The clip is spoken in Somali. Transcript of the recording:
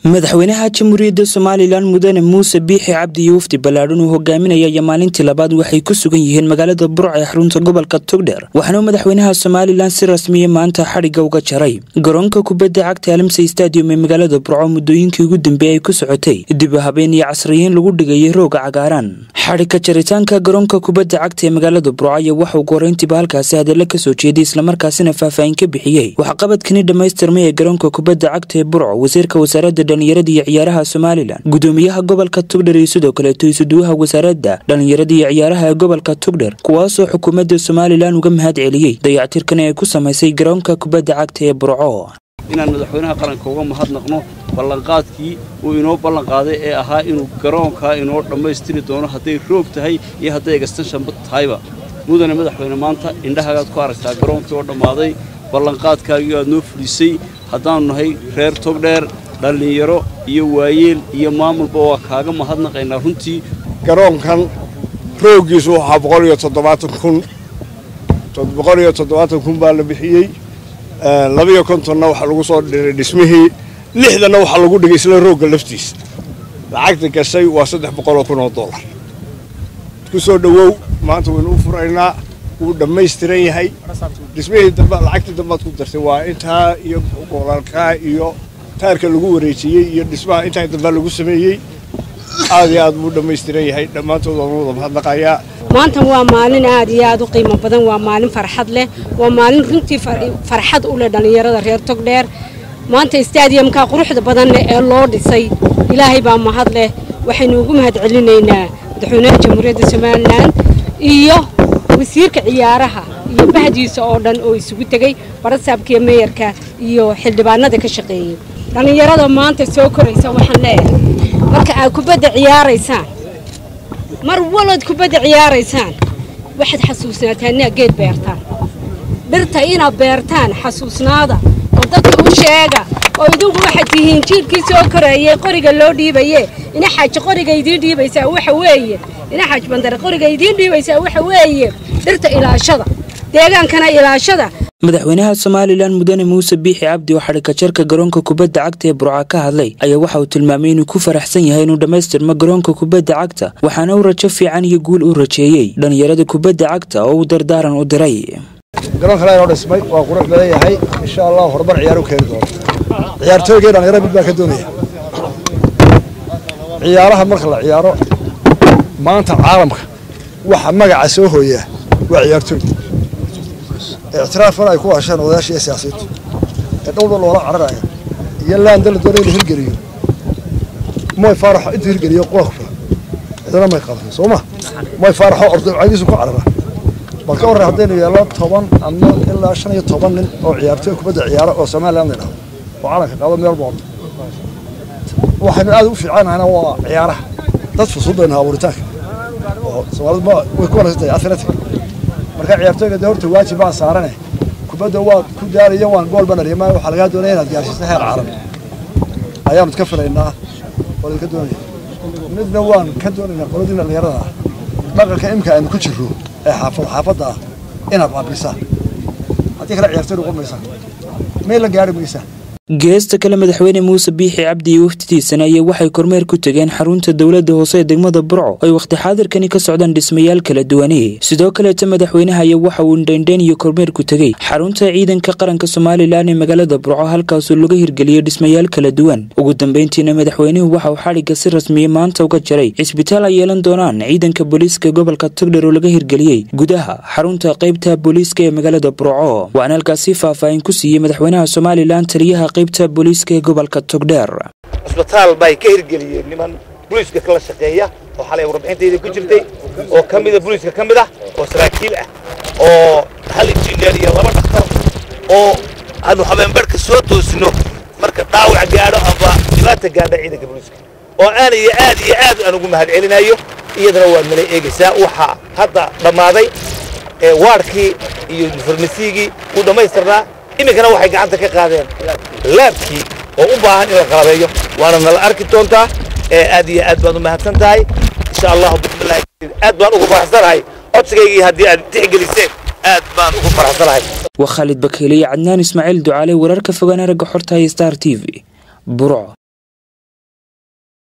madaxweynaha jamhuuriyadda Soomaaliland mudane Muuse Biixi Cabdi Yuufti Balaadhun uu hogaaminaya maalintii labaad waxay ku sugan yihiin magaalada Burco ee xarunta gobolka Togdheer waxaana madaxweynaha Soomaaliland si rasmi ah maanta xariga uga jaray garoonka kubadda cagta Alamsey Stadium ee magaalada Burco muddooyinkii ugu dambeeyay ku socotay dib u habeyn iyo casriyeyn lagu dhigay roog cagaaran xariga jaritaanka garoonka kubadda cagta ee magaalada Burco ayaa waxa uu goreyntiba halkaasi hadallo ka soo jeeday isla markaasina faahfaahin ka bixiyay waxa qabadkani dhameystirmay ee garoonka kubadda cagta ee Burco wasiirka wasaaradda dhalinyarada iyo ciyaaraha Soomaaliland gudoomiyaha gobolka Togdheer iyo sidoo kale isuduwaha wasaaradda dhalinyarada iyo ciyaaraha ee gobolka Togdheer kuwaas oo xukuumadda Soomaaliland uga mahad celiyay dayactirkan ay ku samaysay garoonka kubadda cagta ee Burco inaan madaxweynaha qaranka uga mahadnaqno ballanqaadkii uu inoo ballan qaaday ee ahaa inuu garoonka inoo dhameystiri doono haday roog tahay iyo haday extension tahayba mudane madaxweyne maanta indhahaad ku aragtaa garoonkii oo dhamaaday ballanqaadkaagii aad noo fulisay hadaan nahay reer Togdheer dhalinyaro iyo waayeel iyo maamulba waa kaaga mahadnaqaynaa runtii garoonkan roogiisu waxa 170 baa la bixiyay 250 waxa lagu soo dhiray dhismihii 60 waxa lagu dhigay isla rooga laftiisa lacagta gashay waa $300,000 ku soo dhawow maanta waynu u furaynaa uu dhameystiran yahay dhismihii dambe lacagta dambe ku dartay waa intaa iyo goolaalka iyo taarka lagu wareejiyay iyo dhismaha inta dambe lagu sameeyay aad buu dhameystiran yahay dhamaantood wada mahadnaqaya maanta waa maalin aad iyo aad u qiimo badan waa maalin farxad leh waa maalin runtii farxad u leh dhalinyarada reer Togdheer maanta stadiumka quruxda badan ee loo dhisay ilaahay baa mahad leh waxaynu ugu mahad celinaynaa madaxweynaha jamhuuriyadda Soomaaliland iyo wasiirka ciyaaraha iyo bahdiisa oo dhan oo isugu tagay barasaabka meeyarka iyo xildhibaanada ka shaqeeyay dhalinyarada maanta soo koraysa waxaan leeyahay marka aad kubadda ciyaaraysaan mar walad kubadda ciyaaraysaan waxaad xasuusnaataan geed beertaan dhirta ina beertaan xasuusnaada oo dadka u sheega oo idinku waxaad tihiin jiilkii soo korayay qoriga loo dhiibayay ina xaaj qoriga idin dhiibaysaa waxa weeye ina xaaj bandar qoriga idin dhiibaysaa waxa weeye dhirta ilaashada deegaankana ilaashada madaxweynaha Soomaaliland mudane Muuse Biixi Cabdi oo xariga jarka garoonka kubadda cagta ee Burco ka hadlay ayaa waxa uu tilmaamay inuu ku faraxsan yahay inuu dhameystirmo garoonka kubadda cagta waxaana uu rajo fiican iyo guul u rajeeyay dhalinyarada kubadda cagta oo uu dardaaran u diray garoonka la dhismay waa qurux badan yahay insha Allah horbar ciyaar u keenay doono ciyaartooyga dhalinyarada mid baa ka doonaya ciyaaraha marka la ciyaaro maanta caalamka waxa magaca soo hooya waa ciyaartooyga اعترافنا يكون عشان ولا شيء سياسي الدولة ولا عرّاية يلا عندنا دولة هالجريو ما يفرح أنت هالجريو قوافة هذا ما يخالف صومه ما يفرح أرض عايز يكون عرّا بكون راح دين يلا طبعا أما إلا عشان يطبعن أو عيارتك بدأ عيار أو سماع لنا وعلى كذا من البعض واحد من هذا وش عنا أنا وعياره تصف صدقنا ورتاك سؤال ما ويكون هذا أثرته marka ciyaartooyga doorta waajib baa saaranay kubadda waa ku daariyo waan gool banariyo ma waxa laga doonayaa inaad gaarsiiso heer caalami ayaanu ka filaynaa oo ka doonaya midna waan ka doonaynaa qoladina dhalinyarada dhaqanka imka aynu ku jirro ee xaafadda inaad qaabisaan hadii kala ciyaartooyga qomaysan meel la gaari maysa geesta kale madaxweyne Muuse Biixi Cabdi Yuuftiisana ayaa waxay kormeer ku tageen xarunta dawladda hoose ee degmada Burco ay waqti xaadirkani ka socdaan dhismayaal kala duwan sidoo kale madaxweynaha ayaa waxa uu indhayn iyo kormeer ku tagay xarunta ciidanka qaranka Soomaaliland ee magaalada Burco halkaas oo laga hirgeliyay dhismayaal kala duwan ugu dambeyntiina madaxweynuhu waxa uu xariga si rasmi ah maanta uga jaray isbitaal ay yeelan doonaan ciidanka booliiska gobolka Togdheer oo laga hirgeliyay gudaha xarunta qaybta booliiska ee magaalada Burco waxaana halkaas faahfaahin ku siiyay madaxweynaha Soomaaliland taliyaha qaybta booliiska gobolka Togdheer isbitaal bay ka hirgeliyeen niman booliiska kala shaqeeya oo xalay warbixinteeda ku jirtay oo kamida booliiska kamida oo saraakiil ah oo hal injineer iyo laba dhakhtar oo aanu habeenbarka soo toosino marka dhaawac gaadho aba dhibaato gaadha ciidanka booliiska oo aad aan ugu mahad celinayo iyadana waa mala eegaysaa waxa hadda dhamaaday waarkii iyo farmasiigii uu dhameystirnaa imikana waxay gacanta ka qaadeen laabkii oo u baahan in la qalabeeyo waana nala arki doontaa aad iyo aad baan u mahadsan tahay insha Allah bismillaah aad baan ugu faraxsanahay codsigeygii haddii aad tixgeliseen aad baan ugu faraxsanahay wa Khalid Bakeeli Cadnaan Ismaaciil Ducaale wararka fogaan araga xorta Star TV Burco.